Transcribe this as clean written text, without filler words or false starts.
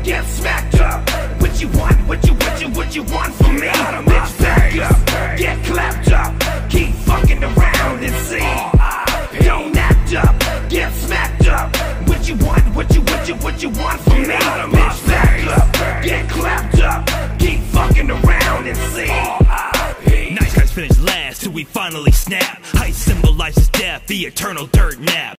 get smacked up. What you want, what you want from me? Bitch, back up, get clapped up. Keep fucking around and see. Don't act up, get smacked up. What you want, what you want from me? Bitch, back up, get clapped up. Keep fucking around and see. Nice guys finish last till we finally snap. Height symbolizes death, the eternal dirt nap.